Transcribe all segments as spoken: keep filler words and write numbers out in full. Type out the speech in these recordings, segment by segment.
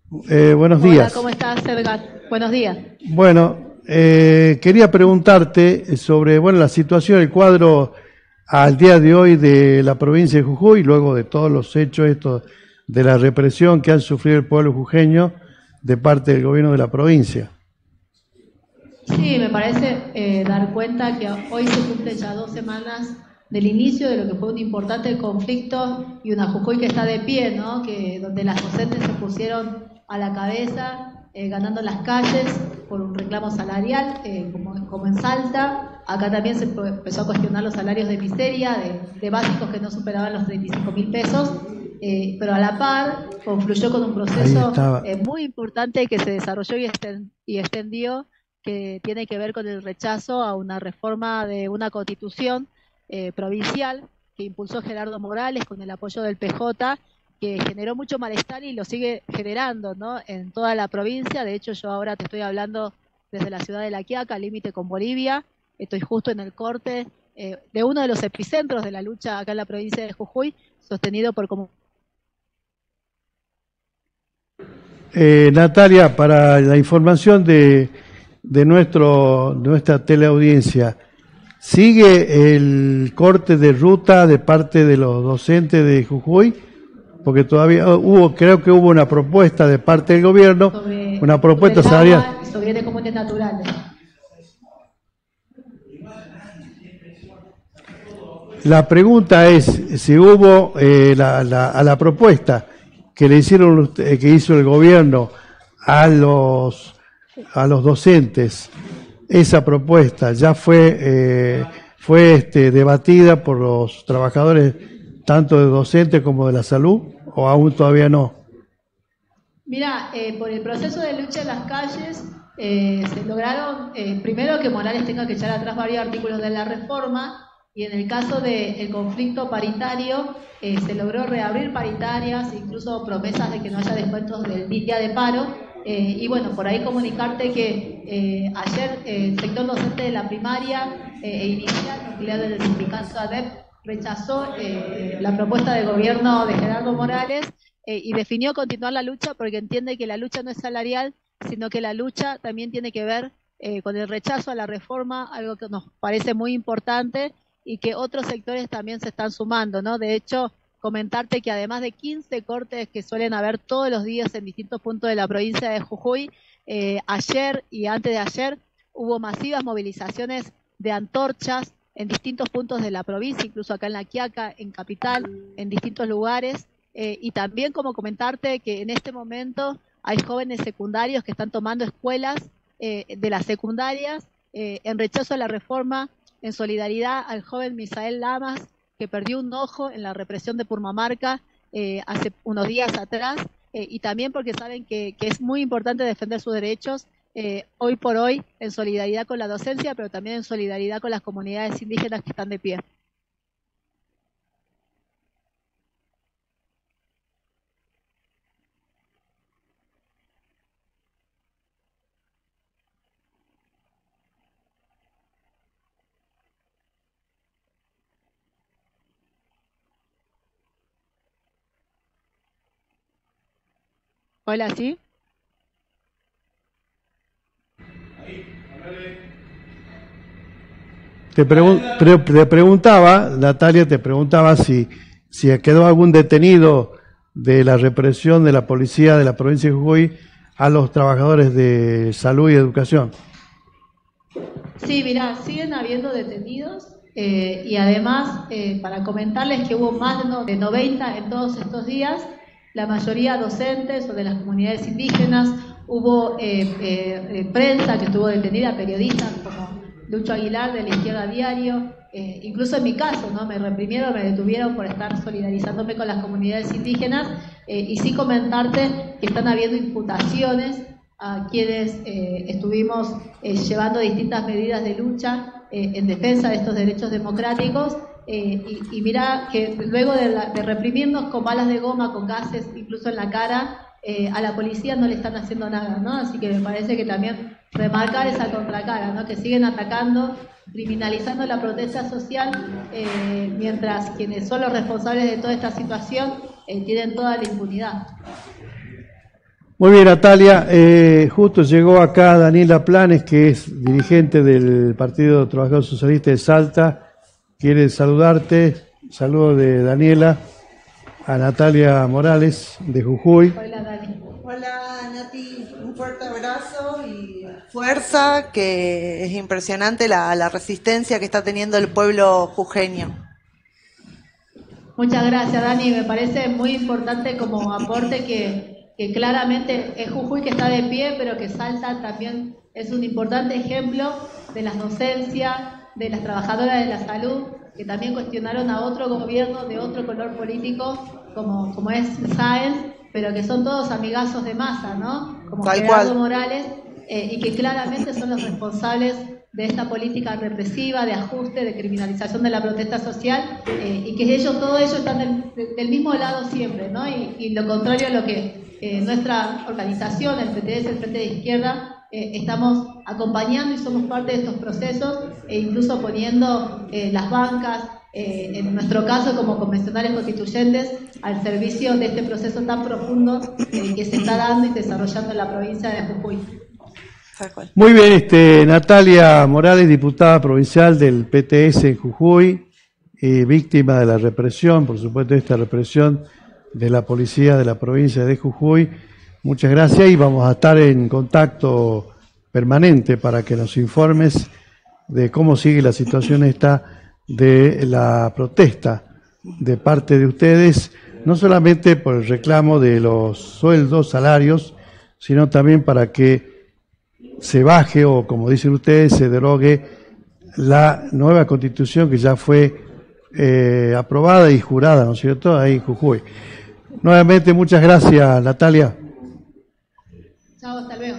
Eh, buenos Hola, días. ¿cómo estás, Edgar? Buenos días. Bueno, eh, quería preguntarte sobre, bueno, la situación, el cuadro al día de hoy de la provincia de Jujuy, luego de todos los hechos estos de la represión que han sufrido el pueblo jujeño de parte del gobierno de la provincia. Sí, me parece eh, dar cuenta que hoy se cumplen ya dos semanas del inicio de lo que fue un importante conflicto y una Jujuy que está de pie, ¿no? Que donde las docentes se pusieron a la cabeza, eh, ganando las calles por un reclamo salarial, eh, como, como en Salta. Acá también se empezó a cuestionar los salarios de miseria, de, de básicos que no superaban los treinta y cinco mil pesos. Eh, pero a la par confluyó con un Ahí proceso estaba. eh, muy importante que se desarrolló y, esten, y extendió, que tiene que ver con el rechazo a una reforma de una constitución eh, provincial que impulsó Gerardo Morales con el apoyo del P J, que generó mucho malestar y lo sigue generando, ¿no? En toda la provincia. De hecho, yo ahora te estoy hablando desde la ciudad de La Quiaca, límite con Bolivia. Estoy justo en el corte eh, de uno de los epicentros de la lucha acá en la provincia de Jujuy, sostenido por como Eh, Natalia, para la información de, de nuestro, nuestra teleaudiencia, ¿sigue el corte de ruta de parte de los docentes de Jujuy? Porque todavía hubo, creo que hubo una propuesta de parte del gobierno, sobre, una sobre propuesta el salarial. agua y sobre bienes comunes naturales. La pregunta es si hubo eh, la, la, a la propuesta que le hicieron, eh, que hizo el gobierno a los a los docentes, esa propuesta ya fue eh, fue este, debatida por los trabajadores tanto de docentes como de la salud, o aún todavía no. Mira, eh, por el proceso de lucha en las calles eh, se lograron, eh, primero, que Morales tenga que echar atrás varios artículos de la reforma, y en el caso del conflicto paritario eh, se logró reabrir paritarias, incluso promesas de que no haya descuentos del día de paro. Eh, y bueno, por ahí comunicarte que eh, ayer eh, el sector docente de la primaria eh, e inicial nuclear del sindicato A D E P rechazó eh, la propuesta del gobierno de Gerardo Morales eh, y definió continuar la lucha porque entiende que la lucha no es salarial, sino que la lucha también tiene que ver eh, con el rechazo a la reforma, algo que nos parece muy importante y que otros sectores también se están sumando, ¿no? De hecho, comentarte que además de quince cortes que suelen haber todos los días en distintos puntos de la provincia de Jujuy, eh, ayer y antes de ayer hubo masivas movilizaciones de antorchas en distintos puntos de la provincia, incluso acá en La Quiaca, en Capital, en distintos lugares. Eh, y también como comentarte que en este momento hay jóvenes secundarios que están tomando escuelas eh, de las secundarias eh, en rechazo a la reforma, en solidaridad al joven Misael Lamas, que perdió un ojo en la represión de Purmamarca eh, hace unos días atrás, eh, y también porque saben que, que es muy importante defender sus derechos eh, hoy por hoy, en solidaridad con la docencia, pero también en solidaridad con las comunidades indígenas que están de pie. Hola, ¿sí? Te, pregun pre te preguntaba, Natalia, te preguntaba si, si quedó algún detenido de la represión de la policía de la provincia de Jujuy a los trabajadores de salud y educación. Sí, mirá, siguen habiendo detenidos eh, y además eh, para comentarles que hubo más de, no, de noventa en todos estos días, la mayoría docentes o de las comunidades indígenas, hubo eh, eh, eh, prensa que estuvo detenida, periodistas como Lucho Aguilar de La Izquierda Diario, eh, incluso en mi caso, ¿no? Me reprimieron, me detuvieron por estar solidarizándome con las comunidades indígenas eh, y sí comentarte que están habiendo imputaciones a quienes eh, estuvimos eh, llevando distintas medidas de lucha eh, en defensa de estos derechos democráticos eh, y, y mirá que luego de, la, de reprimirnos con balas de goma, con gases, incluso en la cara, eh, a la policía no le están haciendo nada, ¿no? Así que me parece que también remarcar esa contracara, ¿no? Que siguen atacando, criminalizando la protesta social, eh, mientras quienes son los responsables de toda esta situación eh, tienen toda la impunidad. Muy bien, Natalia. Eh, justo llegó acá Daniela Planes, que es dirigente del Partido Trabajador Socialista de Salta. Quiere saludarte. Saludo de Daniela a Natalia Morales, de Jujuy. Hola, Dani. Hola, Nati. Un fuerte abrazo y fuerza, que es impresionante la, la resistencia que está teniendo el pueblo jujeño. Muchas gracias, Dani. Me parece muy importante como aporte que... que claramente es Jujuy que está de pie, pero que Salta también es un importante ejemplo de las docencias, de las trabajadoras de la salud, que también cuestionaron a otro gobierno de otro color político, como, como es Sáenz, pero que son todos amigazos de Massa, ¿no? Como Tal Gerardo cual. Morales, eh, y que claramente son los responsables de esta política represiva, de ajuste, de criminalización de la protesta social, eh, y que ellos, todos ellos están del, del mismo lado siempre, ¿no? Y, y lo contrario a lo que eh, nuestra organización, el P T S, el Frente de Izquierda, eh, estamos acompañando y somos parte de estos procesos, e incluso poniendo eh, las bancas, eh, en nuestro caso como convencionales constituyentes, al servicio de este proceso tan profundo eh, que se está dando y desarrollando en la provincia de Jujuy. Muy bien, este, Natalia Morales, diputada provincial del P T S en Jujuy, eh, víctima de la represión, por supuesto, esta represión de la policía de la provincia de Jujuy. Muchas gracias y vamos a estar en contacto permanente para que nos informes de cómo sigue la situación esta de la protesta de parte de ustedes, no solamente por el reclamo de los sueldos, salarios, sino también para que se baje o, como dicen ustedes, se derogue la nueva constitución que ya fue eh, aprobada y jurada, ¿no es cierto?, ahí en Jujuy. Nuevamente, muchas gracias, Natalia. Chao, hasta luego.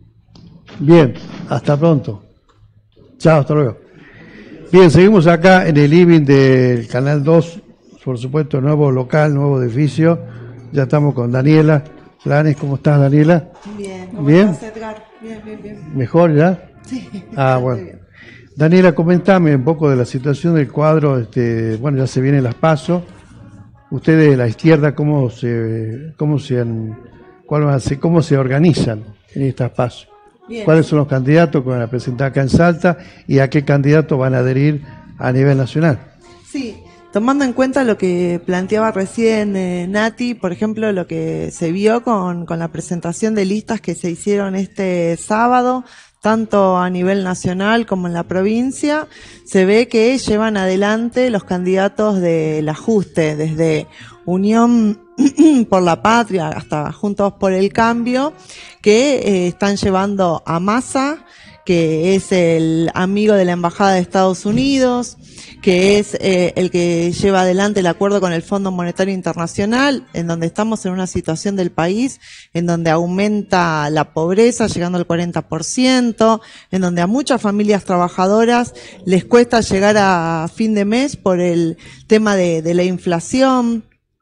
Bien, hasta pronto. Chao, hasta luego. Bien, seguimos acá en el living del Canal dos, por supuesto, nuevo local, nuevo edificio. Ya estamos con Daniela Planes. ¿Cómo estás, Daniela? Bien. ¿Cómo ¿Bien? estás, Edgar? Bien, bien, bien. ¿Mejor ya? Sí. Ah, bueno. Bien. Daniela, comentame un poco de la situación del cuadro. Este, bueno, ya se vienen las PASO. Ustedes de la izquierda, ¿cómo se, cómo se, han, cuál va a ser, cómo se organizan en estas PASO? Bien. ¿Cuáles son los candidatos que van a presentar acá en Salta y a qué candidatos van a adherir a nivel nacional? Sí, tomando en cuenta lo que planteaba recién eh, Nati, por ejemplo, lo que se vio con, con la presentación de listas que se hicieron este sábado, tanto a nivel nacional como en la provincia, se ve que llevan adelante los candidatos del ajuste, desde Unión por la Patria hasta Juntos por el Cambio, que eh, están llevando a Massa, que es el amigo de la Embajada de Estados Unidos, que es eh, el que lleva adelante el acuerdo con el Fondo Monetario Internacional, en donde estamos en una situación del país en donde aumenta la pobreza, llegando al cuarenta por ciento, en donde a muchas familias trabajadoras les cuesta llegar a fin de mes por el tema de, de la inflación,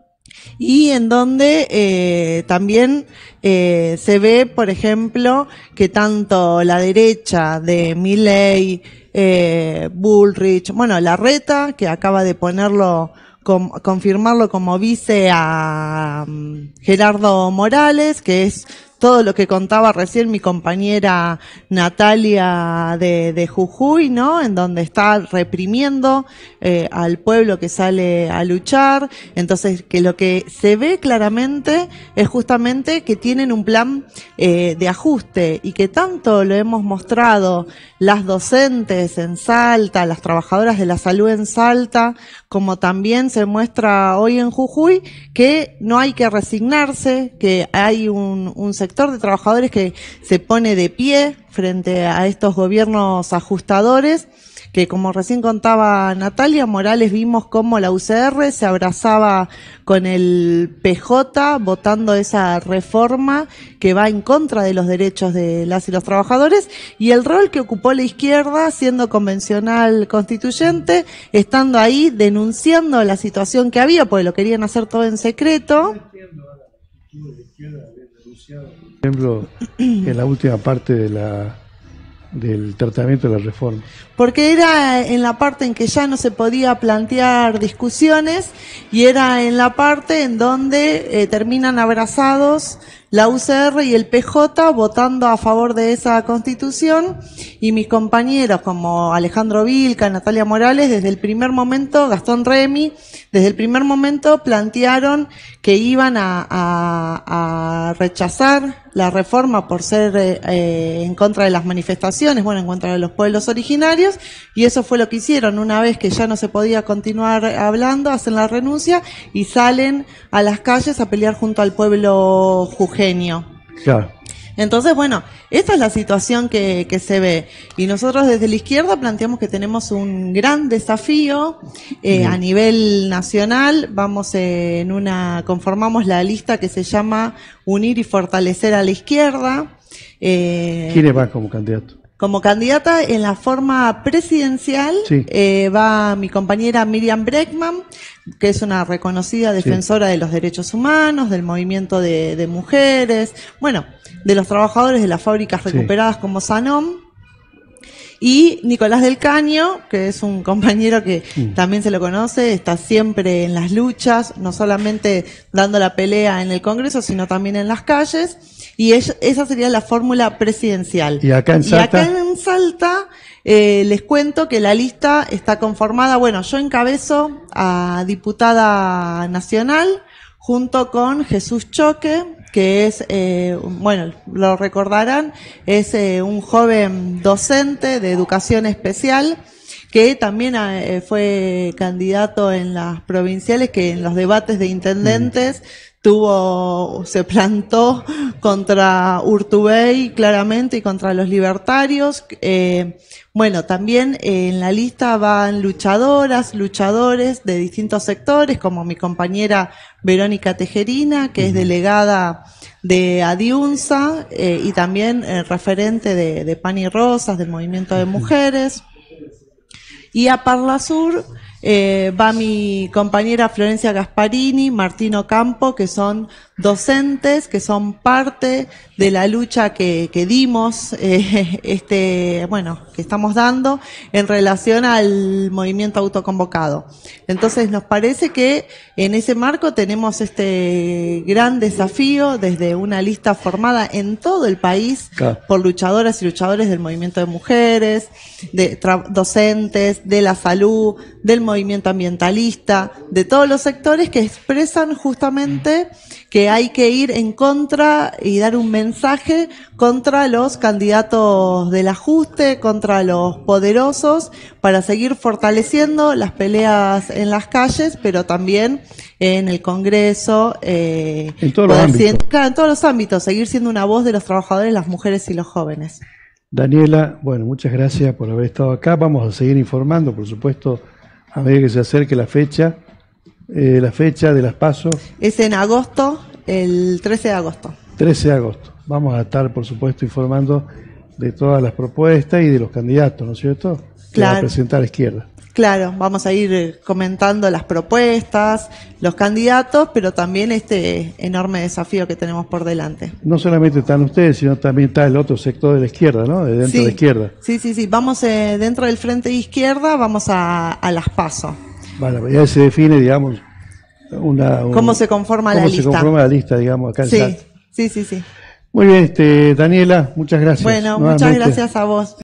y en donde eh, también eh, se ve, por ejemplo, que tanto la derecha de Milei, eh, Bullrich, bueno, Larreta, que acaba de ponerlo, com, confirmarlo como vice a um, Gerardo Morales, que es todo lo que contaba recién mi compañera Natalia de, de Jujuy, ¿no? En donde está reprimiendo eh, al pueblo que sale a luchar. Entonces, que lo que se ve claramente es justamente que tienen un plan eh, de ajuste, y que tanto lo hemos mostrado las docentes en Salta, las trabajadoras de la salud en Salta, como también se muestra hoy en Jujuy, que no hay que resignarse, que hay un, un sector de trabajadores que se pone de pie frente a estos gobiernos ajustadores, que como recién contaba Natalia Morales, vimos cómo la U C R se abrazaba con el P J votando esa reforma que va en contra de los derechos de las y los trabajadores, y el rol que ocupó la izquierda siendo convencional constituyente, estando ahí denunciando la situación que había, porque lo querían hacer todo en secreto. Por ejemplo, en la última parte de la del tratamiento de la reforma. Porque era en la parte en que ya no se podía plantear discusiones, y era en la parte en donde eh, terminan abrazados la U C R y el P J votando a favor de esa constitución, y mis compañeros como Alejandro Vilca, Natalia Morales, desde el primer momento, Gastón Remy, desde el primer momento plantearon que iban a, a, a rechazar la reforma por ser eh, en contra de las manifestaciones, bueno, en contra de los pueblos originarios, y eso fue lo que hicieron. Una vez que ya no se podía continuar hablando, hacen la renuncia y salen a las calles a pelear junto al pueblo jujeño. Claro. Entonces, bueno, esta es la situación que, que se ve. Y nosotros desde la izquierda planteamos que tenemos un gran desafío eh, a nivel nacional. Vamos eh, en una, conformamos la lista que se llama Unir y Fortalecer a la Izquierda. Eh, ¿Quiénes van como candidato? Como candidata en la forma presidencial sí. eh, va mi compañera Miriam Breckman, que es una reconocida defensora sí. de los derechos humanos, del movimiento de, de mujeres, bueno, de los trabajadores de las fábricas recuperadas sí. como Sanom. Y Nicolás del Caño, que es un compañero que mm. también se lo conoce, está siempre en las luchas, no solamente dando la pelea en el Congreso, sino también en las calles. Y ella, esa sería la fórmula presidencial. Y acá en Salta, y acá en Salta eh, les cuento que la lista está conformada, bueno, yo encabezo a diputada nacional junto con Jesús Choque, que es, eh, bueno, lo recordarán, es eh, un joven docente de educación especial que también eh, fue candidato en las provinciales, que en los debates de intendentes mm. tuvo, se plantó contra Urtubey claramente y contra los libertarios. Eh, bueno, también eh, en la lista van luchadoras, luchadores de distintos sectores, como mi compañera Verónica Tejerina, que es delegada de Adiunza, eh, y también eh, referente de, de Pan y Rosas, del movimiento de mujeres. Y a Parla Sur eh, va mi compañera Florencia Gasparini, Martín Ocampo, que son docentes, que son parte de la lucha que, que dimos, eh, este, bueno, que estamos dando en relación al movimiento autoconvocado. Entonces nos parece que en ese marco tenemos este gran desafío desde una lista formada en todo el país claro. por luchadoras y luchadores del movimiento de mujeres, de docentes, de la salud, del movimiento ambientalista, de todos los sectores que expresan justamente que hay que ir en contra y dar un mensaje contra los candidatos del ajuste, contra los poderosos, para seguir fortaleciendo las peleas en las calles, pero también en el Congreso. Eh, en todos los ámbitos. Claro, en todos los ámbitos, seguir siendo una voz de los trabajadores, las mujeres y los jóvenes. Daniela, bueno, muchas gracias por haber estado acá. Vamos a seguir informando, por supuesto, a medida que se acerque la fecha. Eh, la fecha de las PASO es en agosto, el trece de agosto. trece de agosto. Vamos a estar, por supuesto, informando de todas las propuestas y de los candidatos, ¿no es cierto? Que claro. va a presentar a la izquierda. Claro, vamos a ir comentando las propuestas, los candidatos, pero también este enorme desafío que tenemos por delante. No solamente están ustedes, sino también está el otro sector de la izquierda, ¿no? De dentro sí, de la izquierda. Sí, sí, sí. Vamos eh, dentro del Frente de Izquierda, vamos a, a las PASO. Bueno, ya se define, digamos, una... Un, ¿Cómo se conforma cómo la se lista? ¿Cómo se conforma la lista, digamos, acá en sí, Salta? Sí, sí, sí. Muy bien, este, Daniela, muchas gracias. Bueno, muchas gracias a vos.